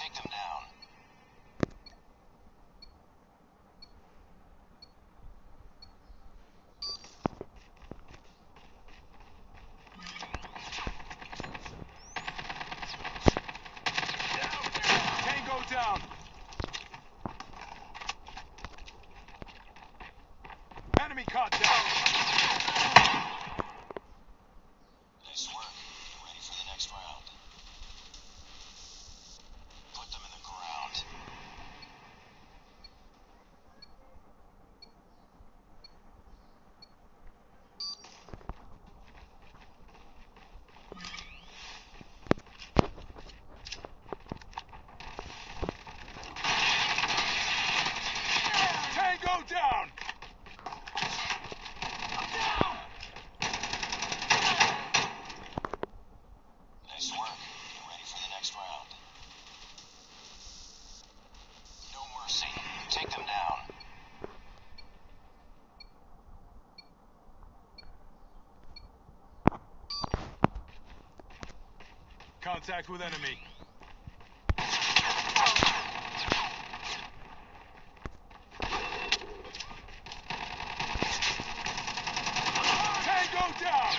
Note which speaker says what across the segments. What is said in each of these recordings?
Speaker 1: Take them down.
Speaker 2: Tango down. Enemy contact.
Speaker 1: Nice work. Ready for the next round. Put them in the ground.
Speaker 2: Tango down.
Speaker 1: Nice work. Ready for the next round. No mercy. Take them down.
Speaker 2: Contact with enemy. Tango down.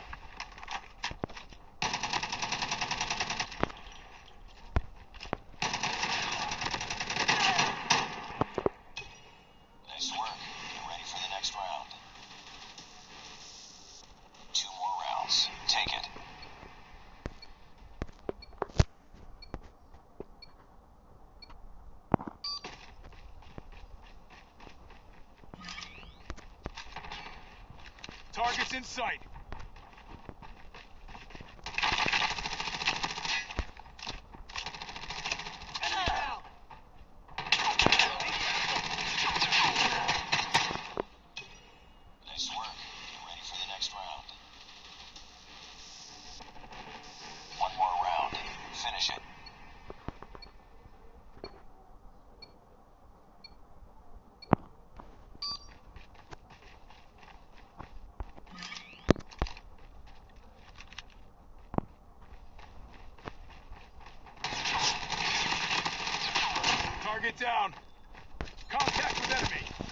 Speaker 1: Nice work. Get ready for the next round. 2 more rounds. Take it.
Speaker 2: Targets in sight.
Speaker 1: Nice work. Get ready for the next round. 1 more round. Finish it.
Speaker 2: Target down. Contact with enemy.